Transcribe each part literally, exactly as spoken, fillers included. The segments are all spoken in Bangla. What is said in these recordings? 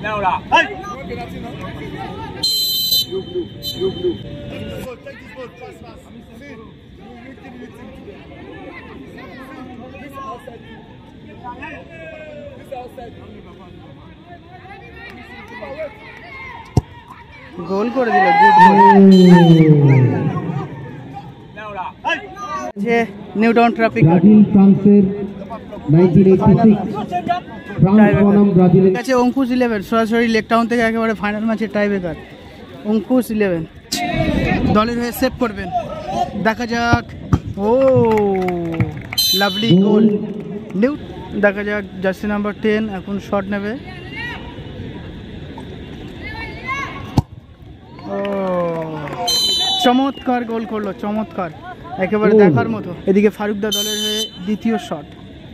Laura. Hey. You blue. You blue. Take this ball. Fast, fast. See. You make him with him today. This outside. This outside. Goal করে দিল গুড Laura. যে নিউ টাউন ট্রাফিক ব্রাজিল ফ্রান্সের নাইনটিন এইটি সিক্স ফ্রান্স বনাম ব্রাজিলের কাছে অঙ্কুশ ইলেভেন সরাসরি লেক টাউন থেকে একেবারে ফাইনাল ম্যাচের টাই ব্রেকার অঙ্কুশ ইলেভেন দলের হয়ে সেভ করবেন দেখা যাক ও লাভলি গোল নিউ দেখা যাক জার্সি নাম্বার টেন এখন শট নেবে ও চমৎকার গোল করলো চমৎকার একেবারে দেখার মতো এদিকে ফারুকদা দলের হয়ে দ্বিতীয় শট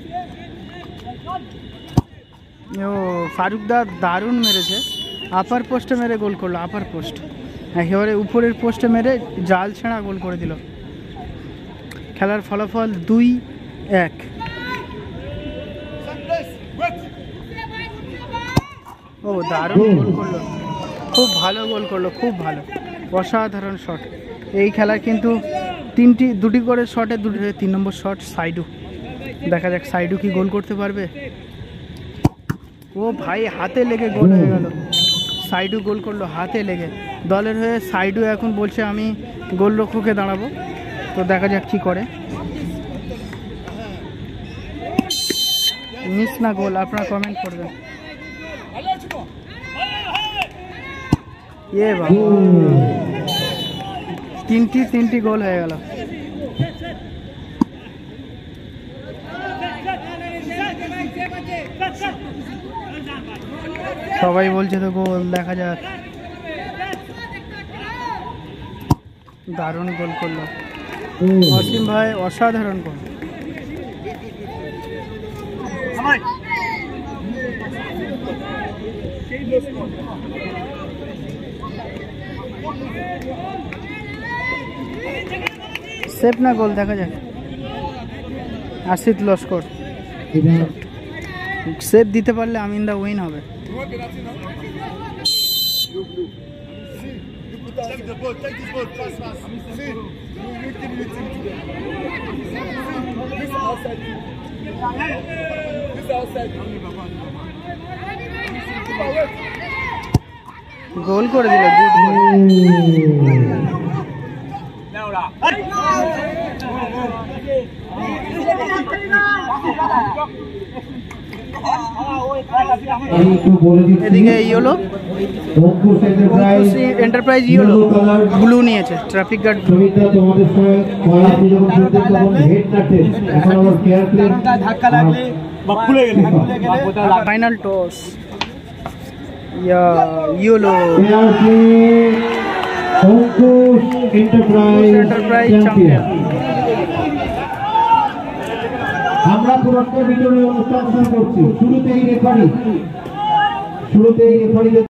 ও ফারুকদা দারুণ মেরেছে আপার পোস্টে মেরে গোল করলো আপার পোস্ট একেবারে উপরের পোস্টে মেরে জাল ছেঁড়া গোল করে দিল খেলার ফলাফল দুই এক ও দারুণ গোল করলো খুব ভালো গোল করলো খুব ভালো অসাধারণ শট এই খেলার কিন্তু তিনটি দুটি করে শটে দুটি তিন নম্বর শট সাইডু দেখা যাক সাইডু কি গোল করতে পারবে ও ভাই হাতে লেগে গোল হয়ে গেল সাইডু গোল করলো হাতে লেগে দলের হয়ে সাইডু এখন বলছে আমি গোলরক্ষকে দাঁড়াবো তো দেখা যাক কি করে মিস না গোল আপনারা কমেন্ট করবেন এ বাবা তিনটি তিনটি গোল হয়ে গেল সবাই বলছে তো গোল দেখা যাক দারুণ গোল করলো অসীম ভাই অসাধারণ গোল সেভ না গোল দেখা যাক আশিত লস্কর সেভ দিতে পারলে আমিন্দা উইন হবে Take the ball. Take this ball. Fast, fast. See. You make him with him today. This outside. This outside. Goal করে দিল গুড গোল Laura. এদিকে ইয়েলো এন্টারপ্রাইজ ইয়েলো ব্লু নিয়েছে traffic guard final toss yellow enterprise champion আমরা পুরস্কার বিতরণের অনুষ্ঠান শুরু করছি শুরুতেই রেফারি শুরুতেই রেফারি